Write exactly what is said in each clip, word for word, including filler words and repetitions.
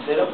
Zero.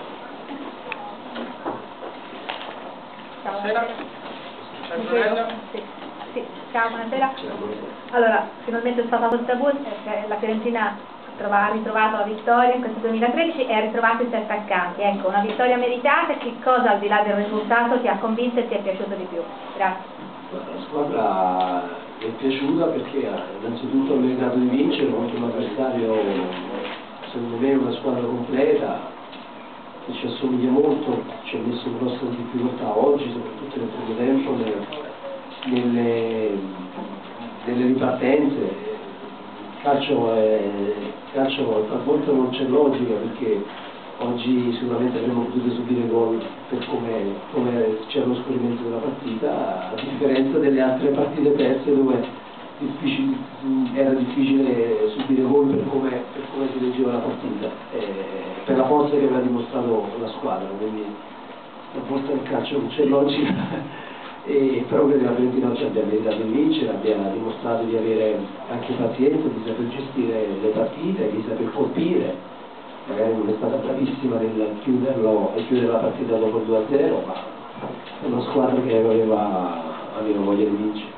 Ciao. Buonasera. Ciao Antonella. Sì. Sì. Ciao, buonasera. Allora, finalmente è stata questa bus, eh, la Fiorentina ha trovato, ha ritrovato la vittoria in questo duemilatredici e ha ritrovato i sei attaccanti. Ecco, una vittoria meritata. Che cosa, al di là del risultato, ti ha convinto e ti è piaciuto di più? Grazie. La squadra mi è piaciuta perché ha innanzitutto meritato di vincere contro un avversario, secondo me, una squadra completa che ci assomiglia molto, ci ha messo grossa difficoltà oggi, soprattutto nel primo tempo, nelle, nelle, nelle ripartenze. Il calcio, è, il calcio talvolta non c'è logica, perché oggi sicuramente avremmo potuto subire gol per come, come c'era lo scorrimento della partita, a differenza delle altre partite perse dove difficile, era difficile subire gol per come, per come si leggeva la partita, eh, per la forza che aveva dimostrato la squadra. Quindi a volte nel calcio non c'è logica, e però credo che la Fiorentina oggi abbia meritato di vincere, abbia dimostrato di avere anche pazienza, di saper gestire le partite, di saper colpire. Magari non è stata bravissima nel chiuderlo e chiudere la partita dopo il due a zero, ma è una squadra che aveva, aveva voglia di vincere.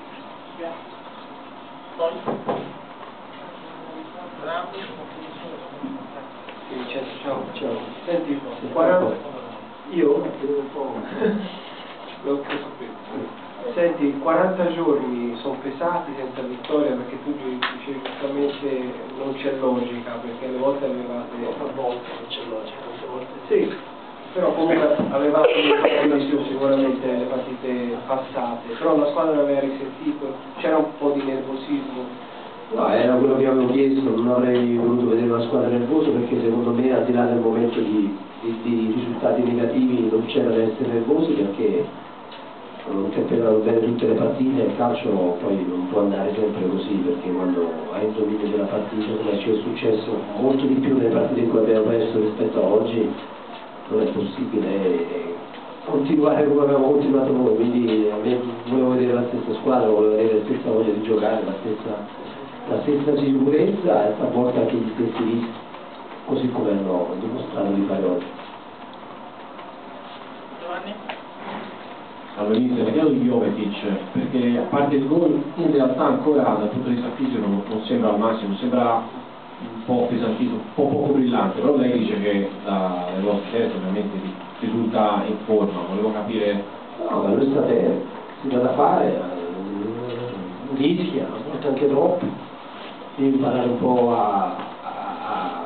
Vincenzo, ciao. Ciao. Senti, quaranta... Io? Un po'. L'ho preso qui. Senti, quaranta giorni sono pesati senza vittoria, perché tu dicevi giustamente non c'è logica, perché alle volte avevate... A volte non c'è logica, tante volte sì, però comunque avevate di più sicuramente nelle partite passate, però la squadra aveva risentito, c'era un po' di nervosismo. No, era quello che avevo chiesto, non avrei voluto vedere una squadra nervosa, perché secondo me, al di là del momento di, di, di risultati negativi, non c'era da essere nervosi, perché non campionano bene tutte le partite. Il calcio poi non può andare sempre così, perché quando hai il dominio della partita, come ci è successo molto di più nelle partite in cui abbiamo perso rispetto a oggi, non è possibile continuare come abbiamo continuato noi. Quindi a me volevo vedere la stessa squadra, volevo vedere la stessa voglia di giocare, la stessa, la stessa sicurezza e talvolta anche gli stessi rischi, così come hanno dimostrato di fare oggi. Giovanni? Allora, inizio nel caso di Jovetic, perché a parte il gol, in realtà ancora dal punto di vista fisico non, non sembra al massimo, sembra un po' pesantito, un po' poco brillante, però lei dice che dalle vostre teste ovviamente risulta in forma. Volevo capire... No, ma lui sta bene, si dà da fare, rischia, a volte anche troppo, devi imparare un po' a, a, a,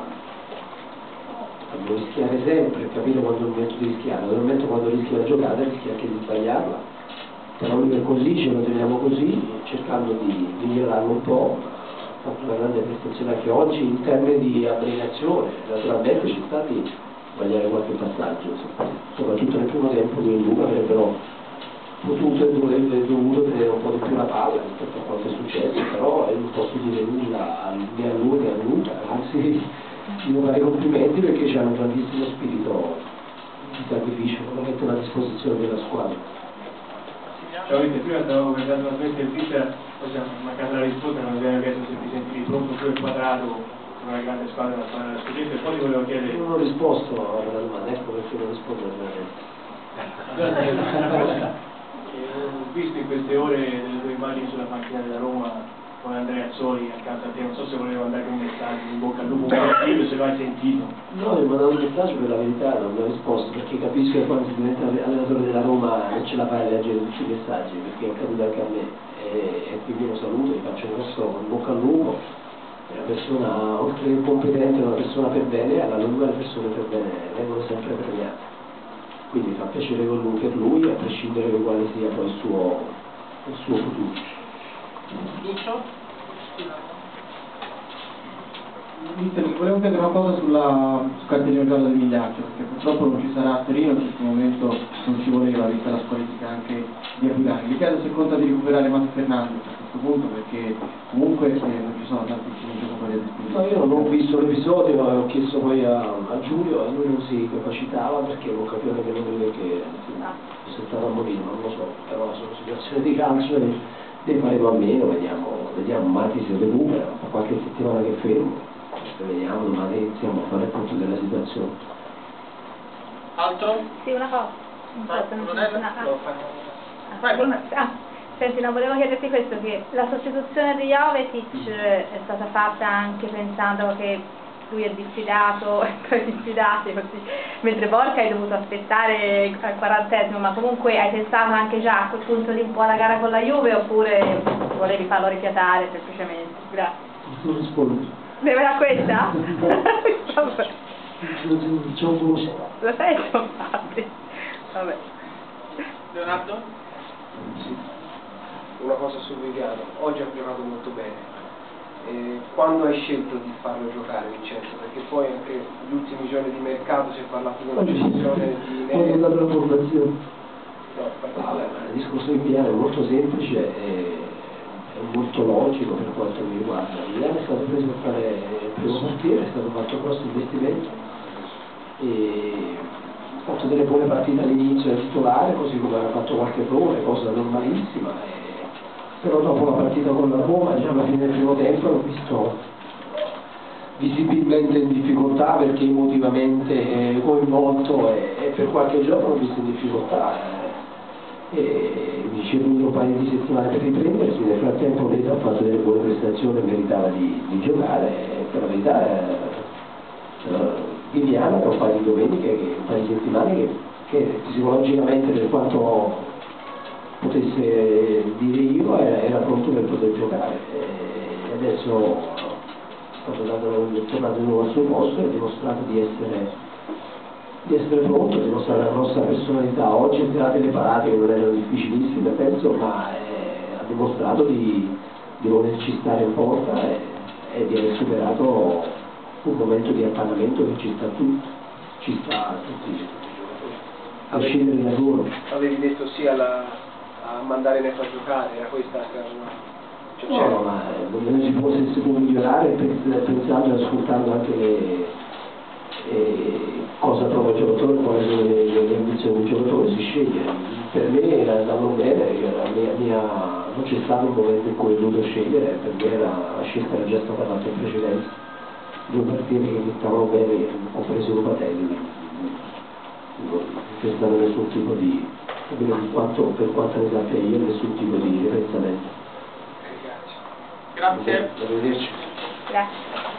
a non rischiare sempre, capire quando è il momento di rischiare. Naturalmente quando rischia la giocata rischia anche di sbagliarla, però noi per così ce lo teniamo così, cercando di migliorarlo un po'. Ha fatto una grande prestazione anche oggi in termini di abnegazione. Naturalmente ci sta di sbagliare qualche passaggio, soprattutto nel primo tempo lui e Luca avrebbero potuto e dovuto tenere un po' di più la palla rispetto a quanto è successo, però io non posso dire nulla né a lui né a Luca, anzi devo fare complimenti perché c'è un grandissimo spirito di sacrificio che lo mettono a disposizione della squadra. Ciao, prima stavo guardando la tua intervista, poi siamo mancata la risposta, non abbiamo chiesto se ti sentivi pronto tu e Quadrato con una grande squadra da fare la scoperta, e poi ti volevo chiedere... Non ho risposto alla domanda, ecco perché non rispondo alla domanda. Ho visto in queste ore delle tue immagini sulla panchina della Roma con Andrea Azzoli accanto a te, non so se volevo andare con un messaggio in bocca al lupo, se lo hai sentito. No, mi ho mandato un messaggio, per la verità non mi ho risposto, perché capisco che quando si diventa allenatore della Roma non ce la fai a leggere tutti i messaggi, perché è caduto anche a me, e, e quindi lo saluto, gli faccio un grosso in bocca al lupo. È una persona, oltre che competente, è una persona per bene, alla lunga le persone per bene vengono sempre premiate. Quindi mi fa piacere con lui, per lui, a prescindere da quale sia poi il suo, il suo futuro. Lucio? Mister, volevo chiedere una cosa sulla, sul cartellino giallo del Migliaccio, perché purtroppo non ci sarà a Torino, in questo momento non ci voleva, vista la squalifica anche di Abudani. Vi chiedo se conta di recuperare Matteo Fernandez a questo punto, perché comunque eh, non ci sono tantissimi giocatori a disposizione. No, io non ho visto l'episodio, ho chiesto poi a, a Giulio e lui non si capacitava, perché ho capito che non è che si è stato a morire, non lo so, però sono situazioni di calcio e ne faremo a meno, vediamo, vediamo Matti se recupera, fa qualche settimana che fermo. Vediamo, domani iniziamo a fare il punto della situazione. Altro? Sì, una cosa. Non so Vai, se non Brunella? funziona. Ah. No, fai- Ah, Vai, Brunella. ah, senti, no, volevo chiederti questo, che la sostituzione di Jovetic eh, è stata fatta anche pensando che lui è diffidato, e poi diffidati, così, mentre Borca hai dovuto aspettare al quarantesimo, ma comunque hai pensato anche già a quel punto di un po' alla gara con la Juve, oppure volevi farlo rifiatare semplicemente? Grazie. Non rispondo. Deve da questa? Vabbè. Non c'è un buono. Lo sai, infatti. Vabbè. Leonardo? Sì. Una cosa sul Viviano, oggi ha giocato molto bene. Eh, quando hai scelto di farlo giocare, Vincenzo? Perché poi anche negli ultimi giorni di mercato si è parlato di una decisione di Ho Neri. dato la formazione. No, Vabbè, ma il discorso di Viviano è molto semplice e è molto logico per quanto mi riguarda. Viviano è stato preso a fare il primo portiere, è stato fatto un grosso investimento e ha fatto delle buone partite all'inizio da titolare, così come ha fatto qualche errore, cosa normalissima. E... però dopo la partita con la Roma, già alla fine del primo tempo, l'ho visto visibilmente in difficoltà perché emotivamente coinvolto e, e per qualche giorno l'ho visto in difficoltà. E, e mi ci è venuto un paio di settimane per riprendersi, nel frattempo lei ha fatto delle buone prestazioni e meritava di, di giocare, e per la verità è, eh, Viviana per un paio di domeniche, che, un paio di settimane che, che psicologicamente, per quanto potesse dire io, era, era pronto per poter giocare e adesso è stato dato, è tornato di nuovo al suo posto e ha dimostrato di essere, di essere pronto, ha dimostrato la nostra personalità. Oggi ha tirato delle parate che non erano difficilissime penso, ma è, ha dimostrato di, di volerci stare in porta e, e di aver superato un momento di appannamento che ci sta a tutti, ci sta a tutti a scendere da loro. Avevi detto sì alla, a mandare Neto a giocare, era questa una... cioè, No, no, ma non si può, se si può migliorare pensando e ascoltando anche le, eh, cosa trova il giocatore, quali sono le, le, le ambizioni del giocatore, si sceglie. Per me era andavano bene, la mia, mia, non c'è stato un momento in cui ho dovuto scegliere, per me la, la scelta era già stata fatta in precedenza. Due partiti che mi stavano bene, ho preso Lupatelli, non c'è stato nessun tipo di, per quanto, per quanto ne sappia io, nessun tipo di ripensamento. Grazie. Arrivederci. Grazie.